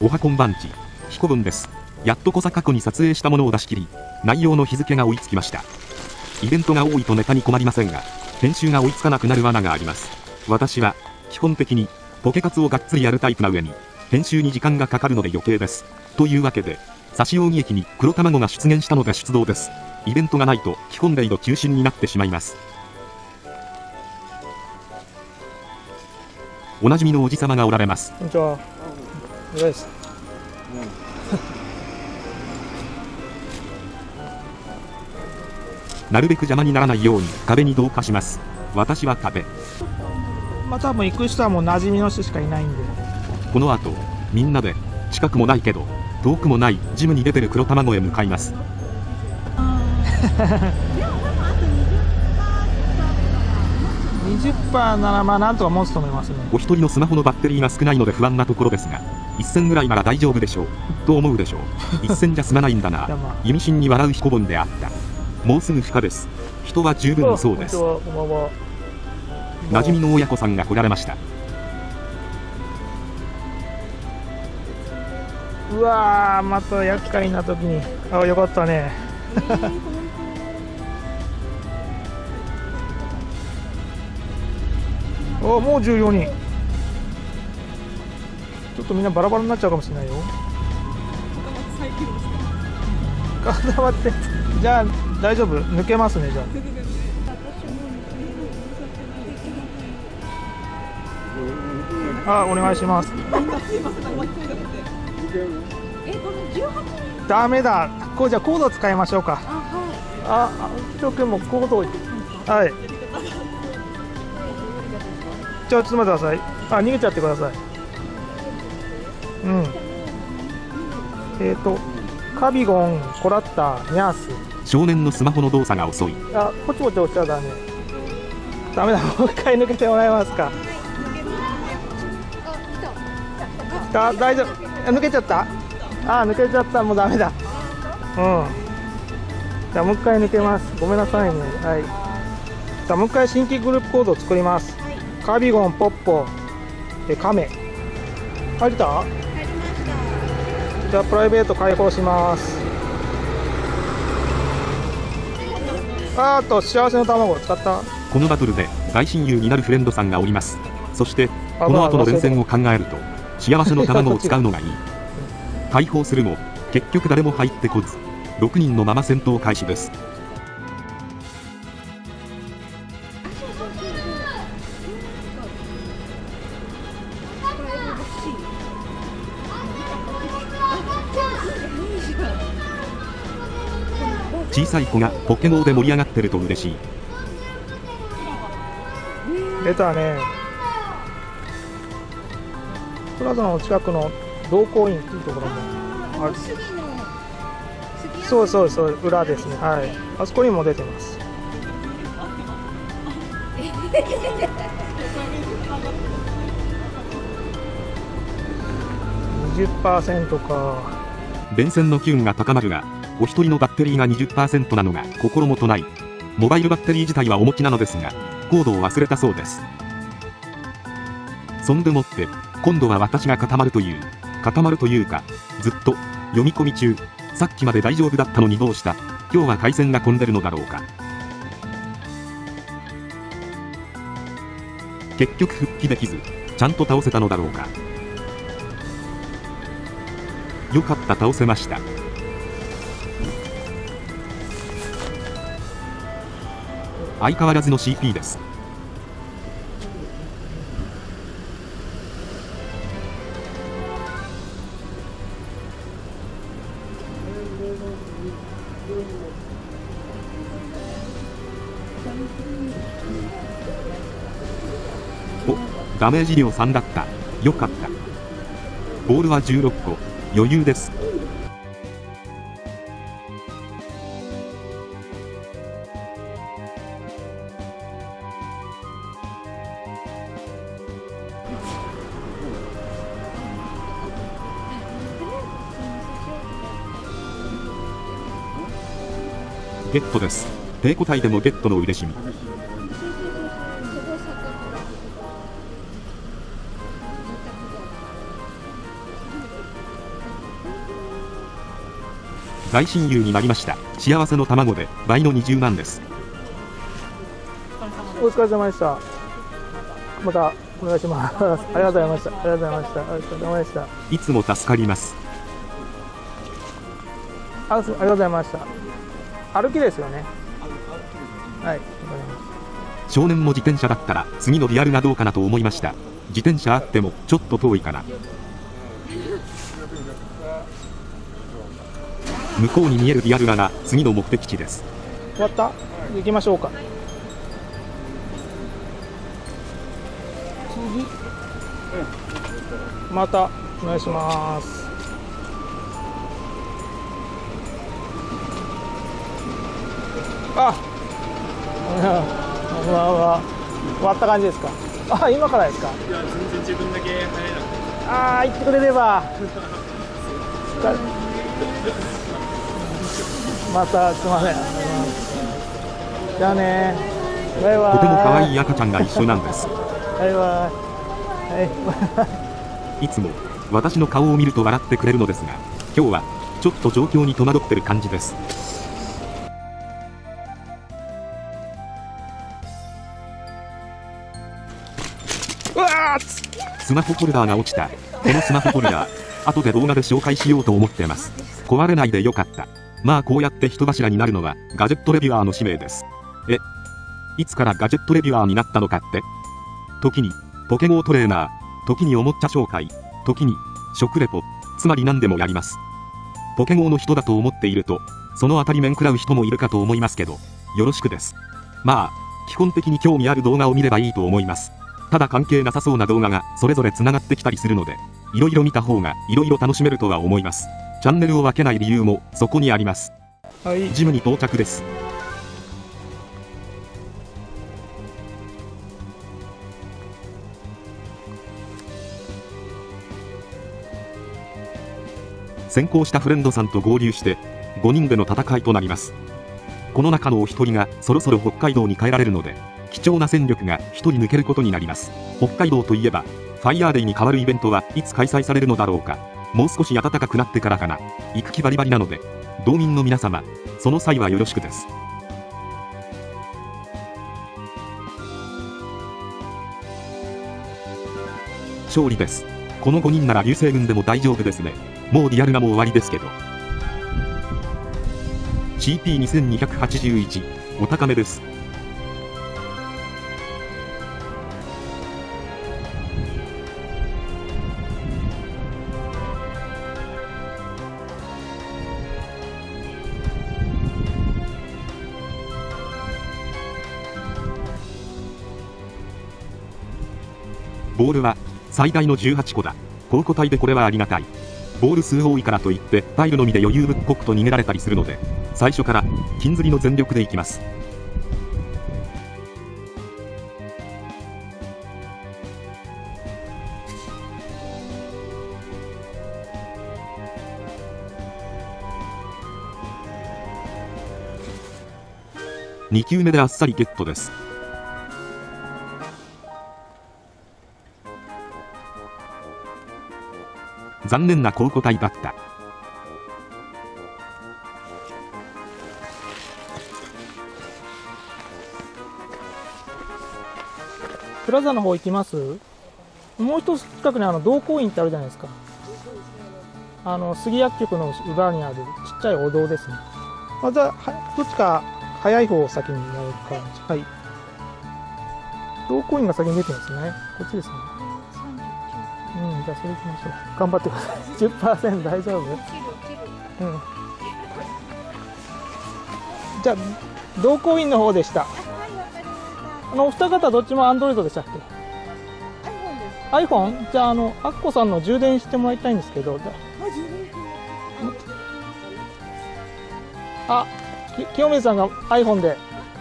おはこんばんち、彦文です。やっと小坂湖に撮影したものを出し切り、内容の日付が追いつきました。イベントが多いとネタに困りませんが、編集が追いつかなくなる罠があります。私は、基本的に、ポケカツをがっつりやるタイプな上に、編集に時間がかかるので余計です。というわけで、指扇駅に黒卵が出現したので出動です。イベントがないと基本レイド中心になってしまいます。おなじみのおじさまがおられます。 こんにちは。です。 なるべく邪魔にならないように壁に同化します。私は壁。 まあ多分行く人はもう馴染みの人しかいないんで。 この後、みんなで近くもないけど遠くもないジムに出てる黒卵へ向かいます。 20% ならまあなんとか持つと思いますね。 お一人のスマホのバッテリーが少ないので不安なところですが、1000ぐらいなら大丈夫でしょうと思うでしょう。1000じゃ済まないんだな。意味深に笑う彦本であった。もうすぐ孵化です。人は十分そうです。馴染みの親子さんが来られました。 うわー、また厄介な時に。あ、よかったね。お、もう14人。ちょっとみんなバラバラになっちゃうかもしれないよ。固まって。じゃあ大丈夫、抜けますね。じゃあ。お願いします。ダメだ。こうじゃあコードを使いましょうか。今日もコードを。はい。ちょっと待ってください。逃げちゃってください。カビゴン、コラッタ、ニャース。 少年のスマホの動作が遅い。 ポチポチ押しちゃダメ。ダメだ、もう一回抜けてもらえますか。大丈夫。抜けちゃった。抜けちゃった。もうダメだ。じゃあもう一回抜けます。ごめんなさいね。はい。じゃあもう一回新規グループコードを作ります。カビゴン、ポッポ、カメ。入れた？じゃあプライベート開放します。幸せの卵を使った。 このバトルで大親友になるフレンドさんがおります。そしてこの後の連戦を考えると幸せの卵を使うのがいい。解放するも結局誰も入ってこず6人のまま戦闘開始です。小さい子がポケモンで盛り上がってると嬉しい。 出たね。プラザの近くの同行院っていうところもある。そう、裏ですね。はい。あそこにも出てます。20% か。 連戦の機運が高まるが、お一人のバッテリーが 20% なのが心もとない。モバイルバッテリー自体はお持ちなのですが、コードを忘れたそうです。そんでもって、今度は私が固まるというか、ずっと読み込み中、さっきまで大丈夫だったのにどうした、今日は回線が混んでるのだろうか。結局復帰できず、ちゃんと倒せたのだろうか。よかった、倒せました。相変わらずの CP です。ダメージ量3だった。よかった。ボールは16個。余裕です。ゲットです。低個体でもゲットの嬉しみ。 大親友になりました。幸せの卵で倍の20万です。 お疲れ様でした。またお願いします。ありがとうございました。ありがとうございました。ありがとうございました。 いつも助かります。 ありがとうございました。歩きですよね。はい、わかります。少年も自転車だったら次のリアルがどうかなと思いました。自転車あってもちょっと遠いかな。向こうに見えるリアルが次の目的地です。 終わった？行きましょうか。次、またお願いします。あ、終わった感じですか。あ、今からですか。 いや、全然自分だけ入れなくて。 ああ、言ってくれれば。またすみません。じゃあね。バイバイ。 とても可愛い赤ちゃんが一緒なんです。 バイバイ。はい。 いつも私の顔を見ると笑ってくれるのですが、今日はちょっと状況に戸惑ってる感じです。 うわスマホホルダーが落ちた。このスマホホルダー、後で動画で紹介しようと思ってます。壊れないでよかった。まあこうやって人柱になるのはガジェットレビュアーの使命です。いつからガジェットレビュアーになったのかって？時にポケゴートレーナー、時におもちゃ紹介、時に食レポ、つまり何でもやります。ポケゴーの人だと思っていると、その当たり面食らう人もいるかと思いますけど、よろしくです。まあ、基本的に興味ある動画を見ればいいと思います。ただ関係なさそうな動画がそれぞれ繋がってきたりするので、いろいろ見た方がいろいろ楽しめるとは思います。チャンネルを分けない理由もそこにあります。 はい。 ジムに到着です。先行したフレンドさんと合流して5人での戦いとなります。この中のお一人がそろそろ北海道に帰られるので、貴重な戦力が1人抜けることになります。北海道といえばファイヤーデイに代わるイベントはいつ開催されるのだろうか。もう少し暖かくなってからかな。行く気バリバリなので、道民の皆様、その際はよろしくです。勝利です。この5人なら流星群でも大丈夫ですね。もうリアルがもう終わりですけど。CP2281、お高めです。ボールは最大の18個だ。高個体でこれはありがたい。ボール数多いからといってタイルのみで余裕ぶっこくと逃げられたりするので、最初から金釣りの全力でいきます。2球目であっさりゲットです。残念な高個体だった。 プラザの方行きます？もう一つ近くに道光院ってあるじゃないですか。杉薬局の裏にあるちっちゃいお堂ですね。まずはどっちか早い方を先にやる感じ。はい。道光院が先に出てるんですね。こっちですね。うん、じゃあそれ行きましょう。頑張ってください。10% 大丈夫？うん。じゃあ道光院の方でした。お二方どっちも Android でしたっけ？ iPhone？ じゃあアッコさんの充電してもらいたいんですけど。あ、清水さんが iPhone で。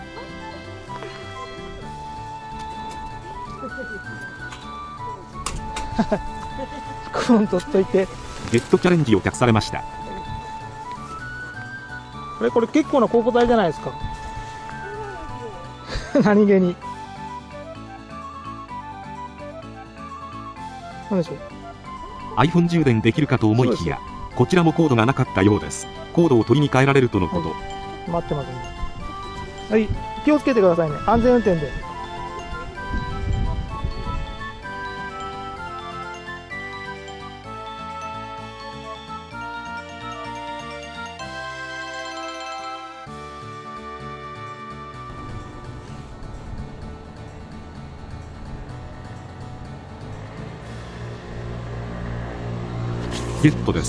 コン取っといて。 ゲットチャレンジを託されました。 これ結構な高個体じゃないですか。何気に。何でしょう。 iPhone 充電できるかと思いきや、 こちらもコードがなかったようです。コードを取りに帰られるとのこと。 待ってますね。はい、気をつけてくださいね。安全運転で。 ゲットです。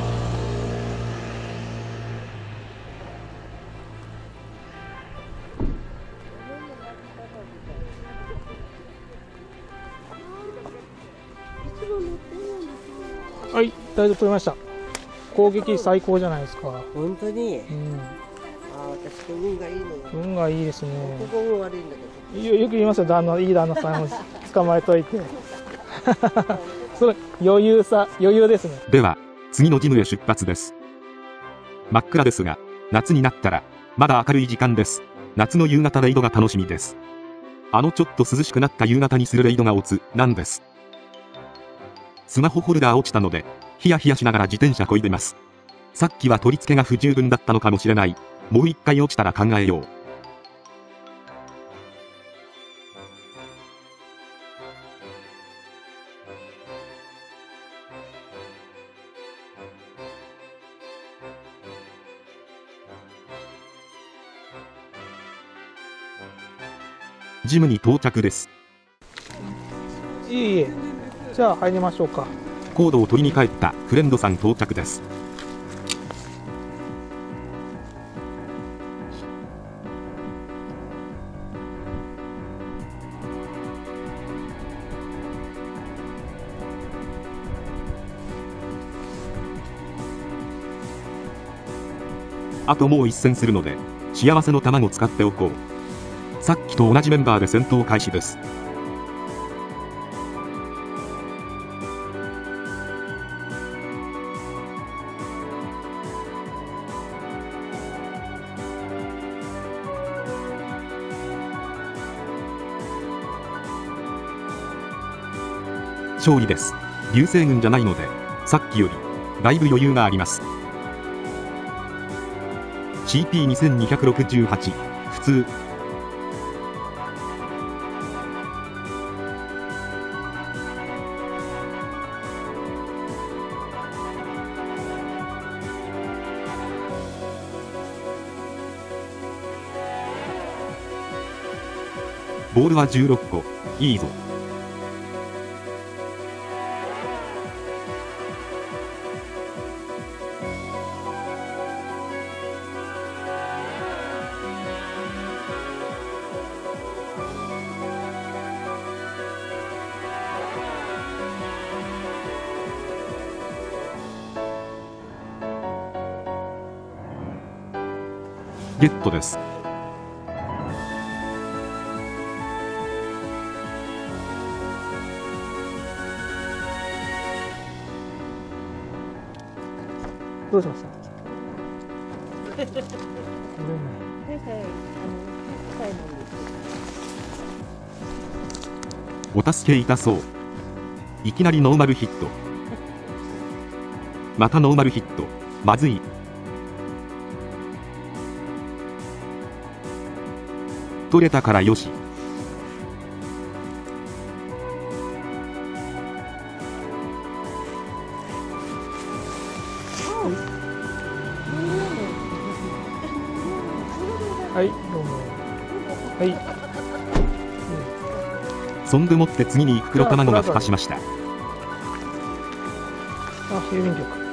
はい、大丈夫取れました。攻撃最高じゃないですか。 本当に、 うん、 私と運がいいのよ。 運がいいですね。 ここ運悪いんだけど。 よく言いますよ、いい旦那さんを捕まえといて。それ余裕ですね。 では次のジムへ出発です。真っ暗ですが、夏になったらまだ明るい時間です。夏の夕方レイドが楽しみです。ちょっと涼しくなった夕方にするレイドがオツなんです。スマホホルダー落ちたのでヒヤヒヤしながら自転車こいでます。さっきは取り付けが不十分だったのかもしれない。もう一回落ちたら考えよう。ジムに到着です。 いえいえ、じゃあ入りましょうか。 コードを取りに帰ったフレンドさん到着です。あともう一戦するので幸せの卵使っておこう。さっきと同じメンバーで戦闘開始です。勝利です。流星群じゃないのでさっきよりだいぶ余裕があります。 CP2268 普通。ボールは16個。いいぞ。ゲットです。 どうしました？ お助け痛そう。いきなりノーマルヒット。またノーマルヒット。まずい。取れたからよし。 はい、どうも。はい。 そんでもって次に袋卵が孵化しました。 あ、郵便局。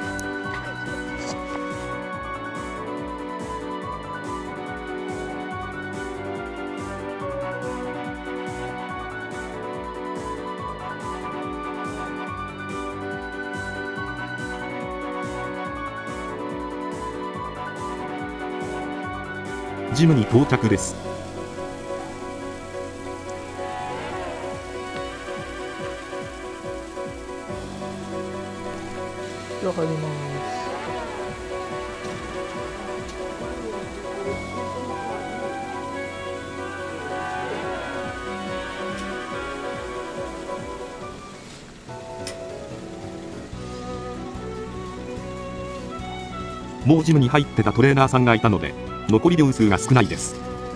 ジムに到着です。 じゃあ入ります。 もうジムに入ってたトレーナーさんがいたので、残り秒数が少ないです。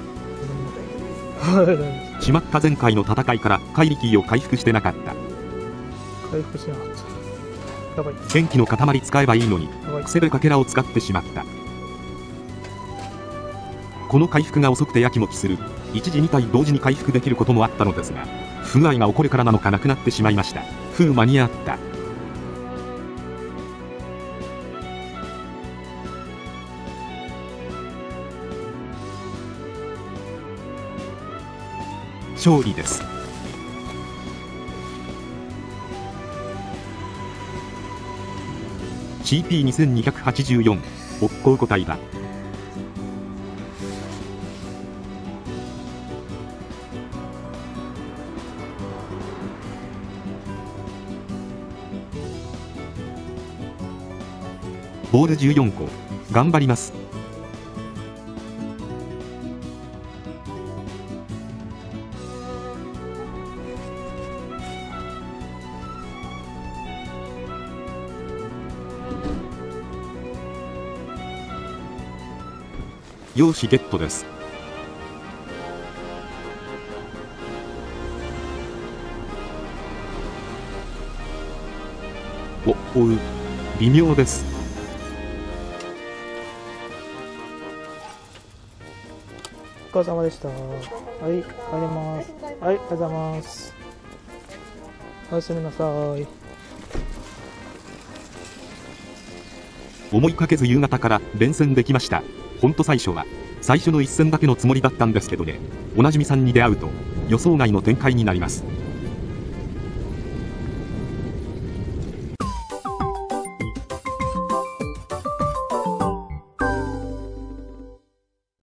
しまった前回の戦いから怪力を回復してなかった。 回復しなかった。やばい。 元気の塊使えばいいのに、癖でかけらを使ってしまった。この回復が遅くてやきもきする。一時2体同時に回復できることもあったのですが、不具合が起こるからなのかなくなってしまいました。間に合った。勝利です。CP2284 乙光個体だ。ボール14個頑張ります。よしゲットです。微妙です。 お疲れ様でした。はい、帰ります。はい、ありがとうございます。おやすみなさい。 思いかけず夕方から連戦できました。ほんと最初の一戦だけのつもりだったんですけどね、おなじみさんに出会うと予想外の展開になります。